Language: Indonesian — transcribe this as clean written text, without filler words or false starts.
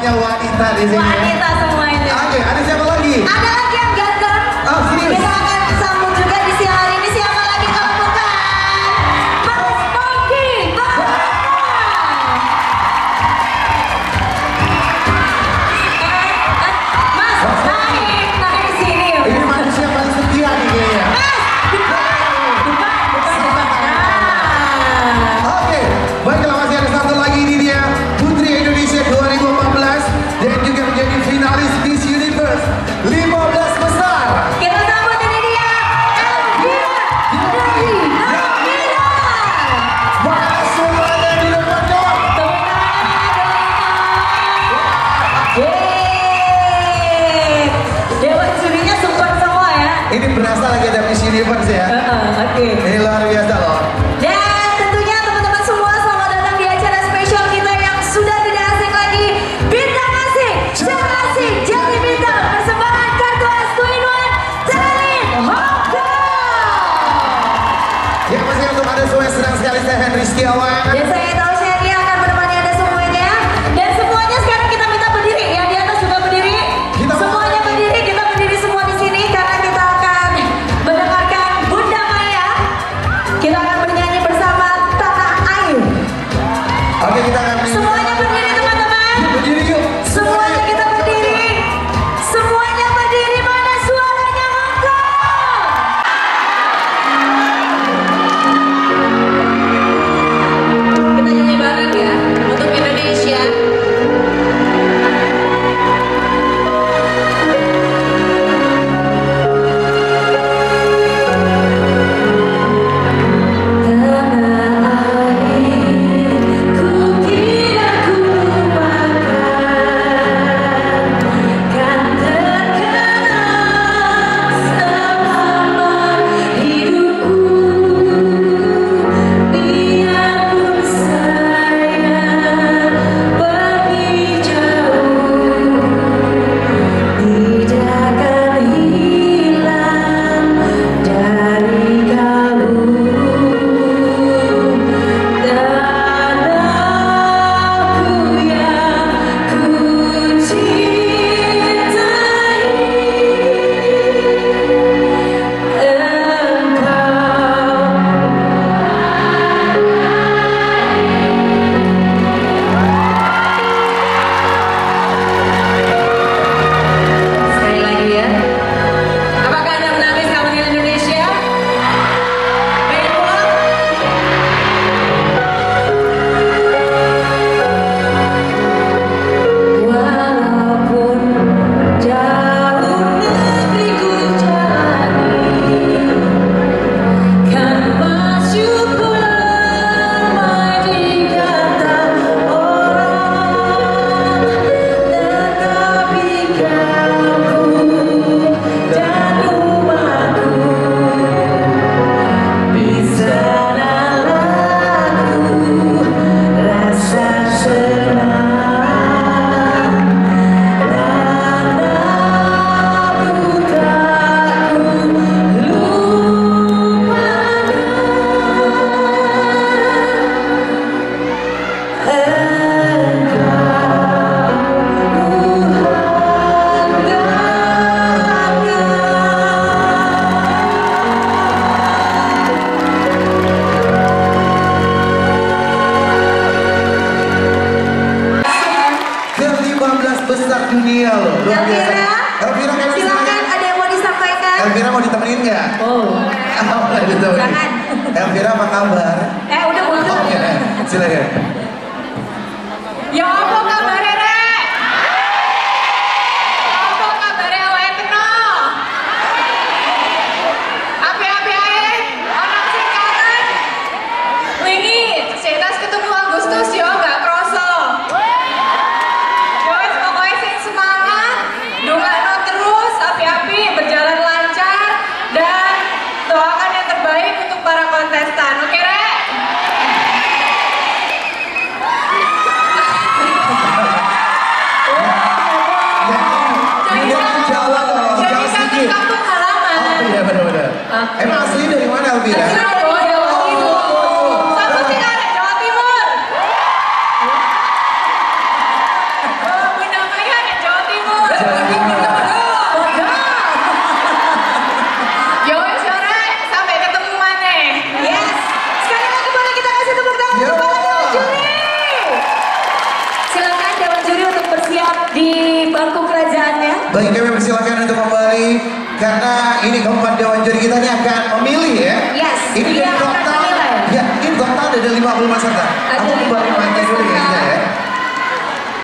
semuanya wanita di sini. Wanita semuanya. Oke, ada siapa lagi? Ada lagi yang ganteng. Oh, serius? Kita akan sambut juga di siang hari ini. Siapa lagi kalau bukan Mas Pogi Bang. Mas, naik sini. Ini manusia paling setia nih kayaknya. Oke, baiklah masih ada satu lagi, ini dia Putri Indonesia 2014 dan juga menjadi finalis Miss Universe 15 besar. Kita sambut ini dia Elvira dari Nabila. Mana semuanya di depan dong. Dewan jurinya support semua ya. Ini berasa lagi ada Miss Universe ya. Oke. Ini luar biasa loh. Dan tentunya teman-teman semua selamat datang di acara spesial kita yang sudah tidak asing lagi. Bintang asing, cara asing, jadi bintang. Persembahan kartu as 2-in-1 Talent Hongkong. Ya masih untuk Anda semua yang senang sekali, saya Henry Setiawan. Dan saya tahu Sherry akan menemani Anda semuanya. Dan semuanya sekarang kita minta berdiri. Yang di atas juga berdiri. Semuanya berdiri, kita berdiri semua di sini karena kita akan mendengarkan Bunda Maya. Kita akan bernyanyi bersama Tanah Air. Oke, kita akan Semuanya berdiri teman-teman. berdiri yuk. Semuanya kita berdiri. Semuanya berdiri, mana suaranya Hongkong? Kita nyanyi bareng ya untuk Indonesia. Sekali lagi ya. Apakah Anda menangis kamu di Indonesia? Pengen pulang? Walaupun jauh negeriku jalani, kan bersyukur di kata orang, tetapi kamu dan rumahku di sanalah rasa senang dan aku tak ke-15 besar dunia loh. Luar biasa. Elvira, silakan, ada yang mau disampaikan? Elvira mau ditemenin nggak? Oh, Boleh ditemenin. Jangan. Elvira apa kabar? udah Oke, silakan. Ya apa kabar Rek? Apa kabar awake kena? Api-api ae, ana sing kangen. Wingi setas ketemu Agustus yo gak kroso. Yo wis pokoke sing semangat, dongakno terus api-api berjalan lancar dan doakan yang terbaik untuk para kontestan. Oke, Rek? Jadi kampung halaman. Oh iya benar-benar. Emang asli dari mana Elvira? Satu sih arek Jawa Timur. Oh, benar. bangku kerajaannya. Baik, kami persilakan untuk kembali karena ini keempat dewan juri kita ini akan memilih ya. Yes, ini dia akan total, menilai. ya, ini total ada 50 peserta. Aku kembali mati dulu ya.